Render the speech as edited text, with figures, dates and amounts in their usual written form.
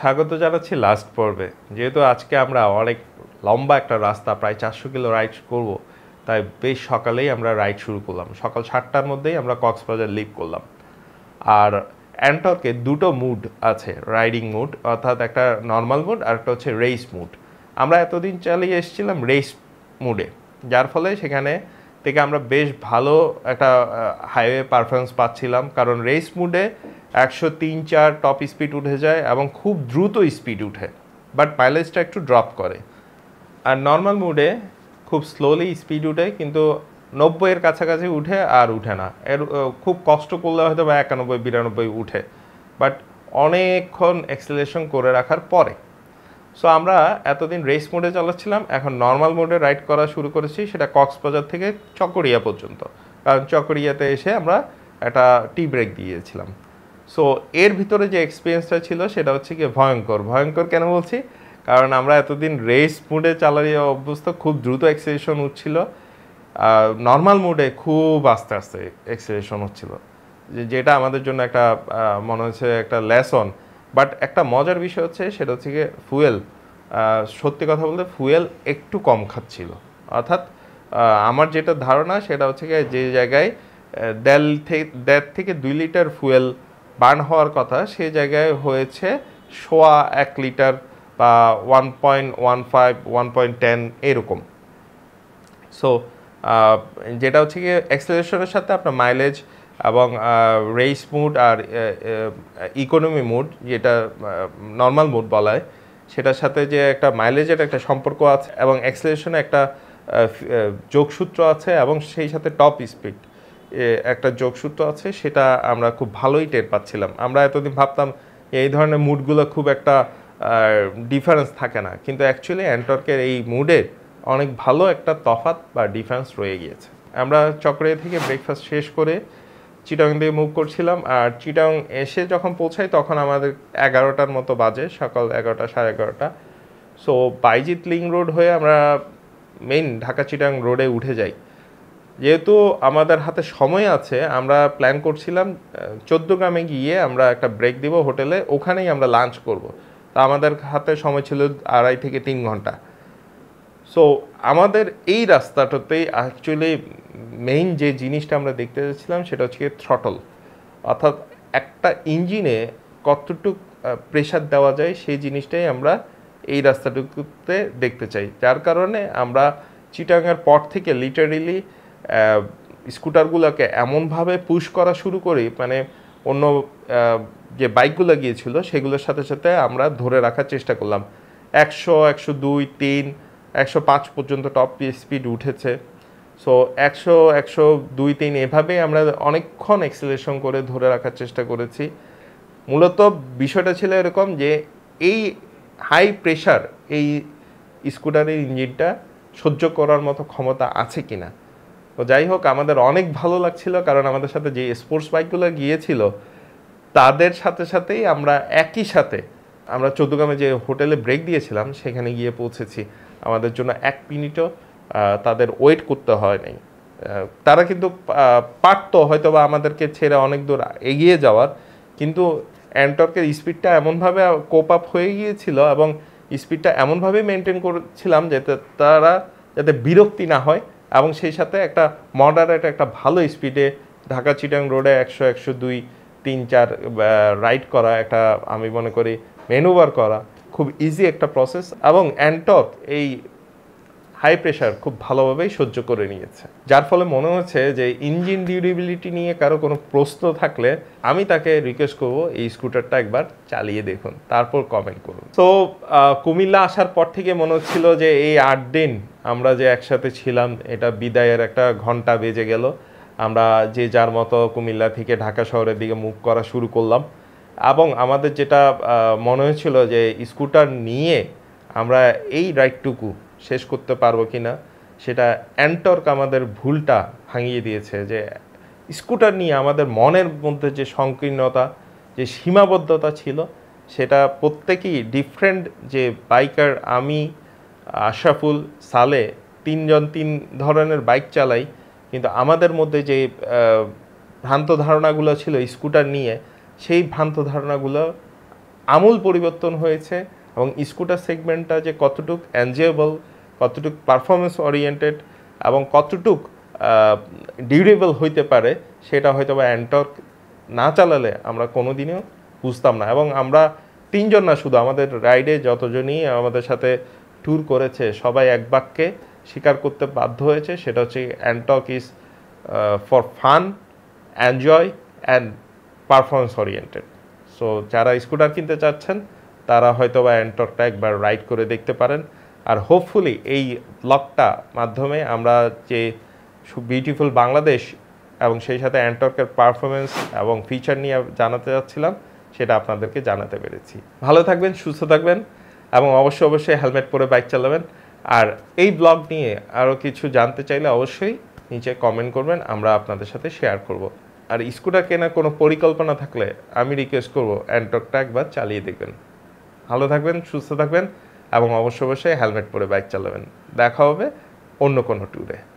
স্বাগত জানাচ্ছি লাস্ট পর্বে। যেহেতু আজকে আমরা অনেক লম্বা একটা রাস্তা প্রায় 400 কিলো রাইড করব, তাই বেশ সকালেই আমরা রাইড শুরু করলাম। সকাল 7টার মধ্যেই আমরা কক্সবাজার লিভ করলাম। আর অ্যান্টর্কে দুটো মুড আছে, রাইডিং মুড অর্থাৎ একটা নর্মাল মুড আর একটা হচ্ছে রেস মুড। আমরা এতদিন চালিয়ে এসেছিলাম রেস মুডে, যার ফলে সেখানে থেকে আমরা বেশ ভালো একটা হাইওয়ে পারফরমেন্স পাচ্ছিলাম, কারণ রেস মুডে 103-4 টপ স্পিড উঠে যায় এবং খুব দ্রুত স্পিড উঠে, বাট মাইলেজটা একটু ড্রপ করে। আর নর্মাল মুডে খুব স্লোলি স্পিড উঠে, কিন্তু 90-এর কাছাকাছি উঠে আর উঠে না। এর খুব কষ্ট করলে হয়তো বা 91-92 উঠে, বাট অনেকক্ষণ অ্যাক্সেলারেশন করে রাখার পরে। সো আমরা এতদিন রেস মোডে চালাচ্ছিলাম, এখন নর্মাল মোডে রাইড করা শুরু করেছি, সেটা কক্সবাজার থেকে চকরিয়া পর্যন্ত। কারণ চকরিয়াতে এসে আমরা একটা টি ব্রেক দিয়েছিলাম। সো এর ভিতরে যে এক্সপিরিয়েন্সটা ছিল সেটা হচ্ছে কি ভয়ঙ্কর কেন বলছি, কারণ আমরা এতদিন রেস মোডে চালাইয়ে অভ্যস্ত, খুব দ্রুত অ্যাক্সেলারেশন হচ্ছিল। নর্মাল মোডে খুব আস্তে আস্তে অ্যাক্সেলারেশন হচ্ছিল, যেটা আমাদের জন্য একটা মনে হচ্ছে একটা লেসন। বাট একটা মজার বিষয় হচ্ছে সেটা হচ্ছে গিয়ে ফুয়েল। সত্যি কথা বলতে ফুয়েল একটু কম খাচ্ছিল, অর্থাৎ আমার যেটা ধারণা সেটা হচ্ছে গিয়ে যে জায়গায় 1.5 থেকে 2 লিটার ফুয়েল বার্ন হওয়ার কথা, সেই জায়গায় হয়েছে 1.25 লিটার বা 1.15 1.10 এরকম। সো যেটা হচ্ছে গিয়ে অ্যাক্সেলারেশনের সাথে আপনার মাইলেজ এবং রেস মুড আর ইকোনমি মুড, যেটা নর্মাল মুড বলা হয়, সেটার সাথে যে একটা মাইলেজের একটা সম্পর্ক আছে এবং অ্যাক্সেলারেশনে একটা যোগসূত্র আছে, এবং সেই সাথে টপ স্পিড একটা যোগসূত্র আছে, সেটা আমরা খুব ভালোই টের পাচ্ছিলাম। আমরা এতদিন ভাবতাম এই ধরনের মুডগুলো খুব একটা ডিফারেন্স থাকে না, কিন্তু অ্যাকচুয়ালি অ্যান্টর্কের এই মুডের অনেক ভালো একটা তফাৎ বা ডিফারেন্স রয়ে গিয়েছে। আমরা চকরিয়া থেকে ব্রেকফাস্ট শেষ করে চিটাং দিয়ে মুভ করছিলাম, আর চিটাং এসে যখন পৌঁছাই তখন আমাদের 11টার মতো বাজে, সকাল 11টা 11:30। সো বাইজিৎ লিং রোড হয়ে আমরা মেইন ঢাকা চিটাং রোডে উঠে যাই। যেহেতু আমাদের হাতে সময় আছে, আমরা প্ল্যান করছিলাম 14গ্রামে গিয়ে আমরা একটা ব্রেক দিব হোটেলে, ওখানেই আমরা লাঞ্চ করব। তা আমাদের হাতে সময় ছিল 2.5 থেকে 3 ঘন্টা। সো আমাদের এই রাস্তাটাতেই অ্যাকচুয়ালি মেইন যে জিনিসটা আমরা দেখতে যাচ্ছিলাম সেটা হচ্ছে থ্রটল, অর্থাৎ একটা ইঞ্জিনে কতটুকু প্রেশার দেওয়া যায় সেই জিনিসটাই আমরা এই রাস্তাটুকুতে দেখতে চাই। যার কারণে আমরা চিটাগাংয়ের পর থেকে লিটারেলি স্কুটারগুলোকে এমনভাবে পুশ করা শুরু করি, মানে অন্য যে বাইকগুলো গিয়েছিল সেগুলোর সাথে সাথে আমরা ধরে রাখার চেষ্টা করলাম। 100, 102, 3, 105 পর্যন্ত টপ স্পিড উঠেছে। সো 100, 102, 3 এভাবেই আমরা অনেকক্ষণ অ্যাক্সেলারেশন করে ধরে রাখার চেষ্টা করেছি। মূলত বিষয়টা ছিল এরকম যে এই হাই প্রেশার এই স্কুটারের ইঞ্জিনটা সহ্য করার মতো ক্ষমতা আছে কিনা। তো যাই হোক, আমাদের অনেক ভালো লাগছিল, কারণ আমাদের সাথে যে স্পোর্টস বাইকগুলো গিয়েছিল তাদের সাথে সাথেই আমরা একই সাথে আমরা 14গ্রামে যে হোটেলে ব্রেক দিয়েছিলাম সেখানে গিয়ে পৌঁছেছি। আমাদের জন্য 1 মিনিটও তাদের ওয়েট করতে হয় নাই। তারা কিন্তু পারতো হয়তো বা আমাদেরকে ছেড়ে অনেক দূর এগিয়ে যাওয়ার, কিন্তু অ্যান্টর্কের স্পিডটা এমনভাবে কোপ আপ হয়ে গিয়েছিল এবং স্পিডটা এমনভাবে মেনটেন করছিলাম যাতে বিরক্তি না হয়, এবং সেই সাথে একটা মডারেট একটা ভালো স্পিডে ঢাকা চিটাং রোডে 100, 102, 3, 4 রাইড করা, একটা আমি মনে করি ম্যানুভার করা খুব ইজি একটা প্রসেস, এবং অ্যান্টর্ক এই হাই প্রেশার খুব ভালোভাবেই সহ্য করে নিয়েছে। যার ফলে মনে হচ্ছে যে ইঞ্জিন ডিউরেবিলিটি নিয়ে কারো কোনো প্রশ্ন থাকলে আমি তাকে রিকোয়েস্ট করবো এই স্কুটারটা একবার চালিয়ে দেখুন, তারপর কমেন্ট করুন। তো কুমিল্লা আসার পর থেকে মনে হচ্ছিল যে এই 8 দিন আমরা যে একসাথে ছিলাম এটা বিদায়ের একটা ঘন্টা বেজে গেল। আমরা যে যার মতো কুমিল্লা থেকে ঢাকা শহরের দিকে মুভ করা শুরু করলাম, এবং আমাদের যেটা মনে হয়েছিল যে স্কুটার নিয়ে আমরা এই রাইডটুকু শেষ করতে পারবো কি না, সেটা অ্যান্টর্ক আমাদের ভুলটা ভাঙিয়ে দিয়েছে। যে স্কুটার নিয়ে আমাদের মনের মধ্যে যে সংকীর্ণতা, যে সীমাবদ্ধতা ছিল, সেটা প্রত্যেকেই ডিফারেন্ট, যে বাইকার আমি, আশরাফুল, সালে 3 জন 3 ধরনের বাইক চালাই, কিন্তু আমাদের মধ্যে যে ভ্রান্ত ধারণাগুলো ছিল স্কুটার নিয়ে, সেই ভ্রান্ত ধারণাগুলো আমূল পরিবর্তন হয়েছে এবং স্কুটার সেগমেন্টটা যে কতটুক এনজয়েবল, কতটুক পারফরমেন্স ওরিয়েন্টেড এবং কতটুক ডিউরেবল হইতে পারে সেটা হয়তো বা অ্যান্টর্ক না চালালে আমরা কোনোদিনও বুঝতাম না। এবং আমরা তিনজন না, শুধু আমাদের রাইডে যতজনই আমাদের সাথে ট্যুর করেছে সবাই এক বাক্যে স্বীকার করতে বাধ্য হয়েছে, সেটা হচ্ছে Ntorq is for fun, enjoy and performance oriented. So যারা স্কুটার কিনতে চাচ্ছেন তারা হয়তো বা অ্যান্টর্কটা একবার রাইড করে দেখতে পারেন। আর হোপফুলি এই ব্লগটা মাধ্যমে আমরা যে বিউটিফুল বাংলাদেশ এবং সেই সাথে অ্যান্টর্কের পারফরমেন্স এবং ফিচার নিয়ে জানাতে যাচ্ছিলাম, সেটা আপনাদেরকে জানাতে পেরেছি। ভালো থাকবেন, সুস্থ থাকবেন এবং অবশ্যই হেলমেট পরে বাইক চালাবেন। আর এই ব্লগ নিয়ে আরও কিছু জানতে চাইলে অবশ্যই নিচে কমেন্ট করবেন, আমরা আপনাদের সাথে শেয়ার করব। আর স্কুটার কেনার কোনো পরিকল্পনা থাকলে আমি রিকোয়েস্ট করব অ্যান্টর্কটা একবার চালিয়ে দেখবেন। ভালো থাকবেন, সুস্থ থাকবেন এবং অবশ্যই হেলমেট পরে বাইক চালাবেন। দেখা হবে অন্য কোনো ট্যুরে।